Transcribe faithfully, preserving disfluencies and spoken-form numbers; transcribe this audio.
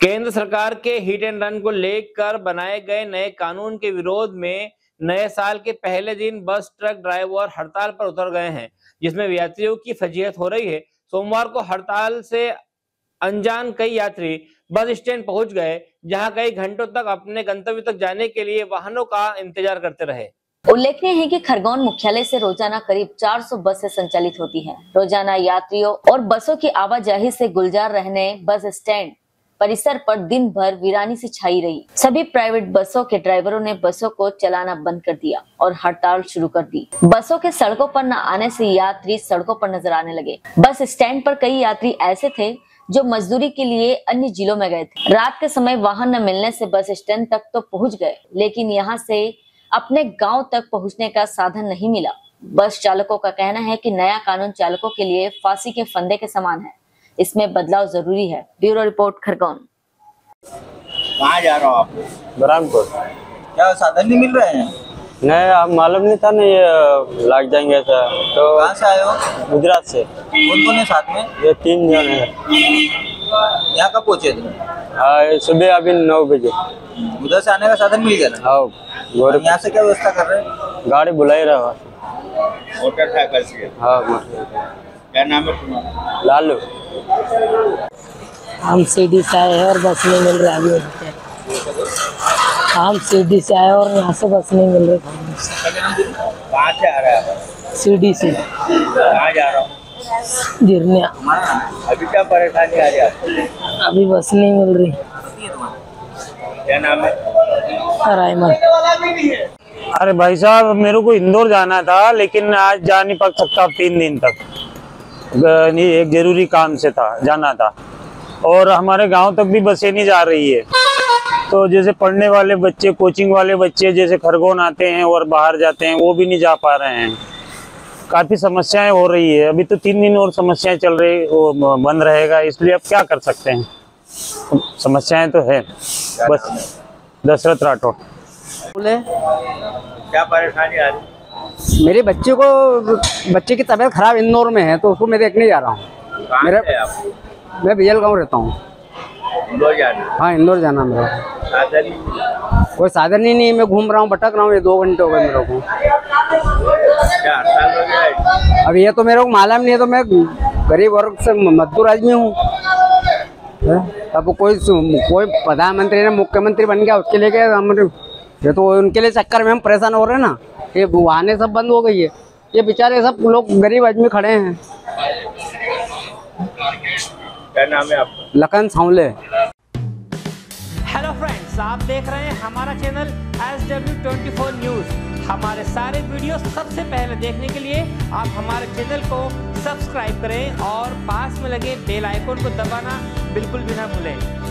केंद्र सरकार के हिट एंड रन को लेकर बनाए गए नए कानून के विरोध में नए साल के पहले दिन बस ट्रक ड्राइवर हड़ताल पर उतर गए हैं, जिसमें यात्रियों की फजीहत हो रही है। सोमवार को हड़ताल से अनजान कई यात्री बस स्टैंड पहुंच गए, जहां कई घंटों तक अपने गंतव्य तक जाने के लिए वाहनों का इंतजार करते रहे। उल्लेखनीय है कि खरगोन मुख्यालय से रोजाना करीब चार सौ बसें संचालित होती हैं। रोजाना यात्रियों और बसों की आवाजाही से गुलजार रहने बस स्टैंड परिसर पर दिन भर वीरानी से छाई रही। सभी प्राइवेट बसों के ड्राइवरों ने बसों को चलाना बंद कर दिया और हड़ताल शुरू कर दी। बसों के सड़कों पर न आने से यात्री सड़कों पर नजर आने लगे। बस स्टैंड पर कई यात्री ऐसे थे जो मजदूरी के लिए अन्य जिलों में गए थे। रात के समय वाहन न मिलने से बस स्टैंड तक तो पहुंच गए, लेकिन यहाँ से अपने गांव तक पहुंचने का साधन नहीं मिला। बस चालकों का कहना है कि नया कानून चालकों के लिए फांसी के फंदे के समान है, इसमें बदलाव जरूरी है। Bureau report, Khargone. कहाँ जा रहे हो आप? बरहामपुर। क्या साधन नहीं मिल रहे हैं? नहीं, आप मालूम नहीं था ना, ये लाग जाएंगे ऐसा। तो कहाँ से आए हो? गुजरात से। कौन कौन है साथ में? ये तीन जन है। यहाँ कब पहुँचे थे? हाँ, सुबह अभी नौ बजे। उधर से आने का साधन मिल गया ना? हाँ। यहाँ से क्या व्यवस्था कर रहे हैं? गाड़ी बुला ही रहा। मोटर साइकिल से? हाँ। क्या नाम है तुम्हारा? लालू। हम सीडी से आए हैं और बस नहीं मिल रहा है। हम सीडी से आए और यहाँ से बस नहीं मिल रही। कहाँ से आ रहा है? सीडी से। कहाँ जा रहा हूँ? गिरनिया। अभी क्या परेशानी आ रही है आपको? अभी बस नहीं मिल रही। क्या नाम है? रायमन। अरे भाई साहब, मेरे को इंदौर जाना था, लेकिन आज जा नहीं पा सकता तीन दिन तक। नहीं, एक जरूरी काम से था, जाना था। और हमारे गांव तक भी बसें नहीं जा रही है। तो जैसे पढ़ने वाले बच्चे, कोचिंग वाले बच्चे जैसे खरगोन आते हैं और बाहर जाते हैं, वो भी नहीं जा पा रहे हैं। काफ़ी समस्याएं हो रही है। अभी तो तीन दिन और समस्याएं चल रही, वो बंद रहेगा, इसलिए अब क्या कर सकते हैं। समस्याएं तो है। बस दशरथ राठौड़। बोले क्या परेशानी आ रही? मेरे बच्चे को बच्चे की तबीयत खराब इंदौर में है, तो उसको मैं देखने जा रहा हूँ। मेरे मैं बियल गाँव रहता हूँ। इंदौर जाना? हाँ, इंदौर जाना मेरा। साधन नहीं? कोई साधन ही नहीं, मैं घूम रहा हूँ, भटक रहा हूँ। ये दो घंटे हो गए मेरे को। क्या हड़ताल हो गया? अब ये तो मेरे को मालूम नहीं है, तो मैं गरीब वर्ग से मजदूर आदमी हूँ। अब कोई कोई प्रधानमंत्री ने मुख्यमंत्री बन गया, उसके लिए क्या हम, ये तो उनके लिए चक्कर में हम परेशान हो रहे हैं ना। ये वाहनें सब बंद हो गई है, ये बेचारे सब लोग गरीब आदमी खड़े हैं। क्या नाम है आपका? लखन सावले। हेलो फ्रेंड्स, आप देख रहे हैं हमारा channel S W twenty four news. हमारे सारे वीडियो सबसे पहले देखने के लिए आप हमारे चैनल को सब्सक्राइब करें और पास में लगे बेल आइकन को दबाना बिल्कुल भी ना भूलें।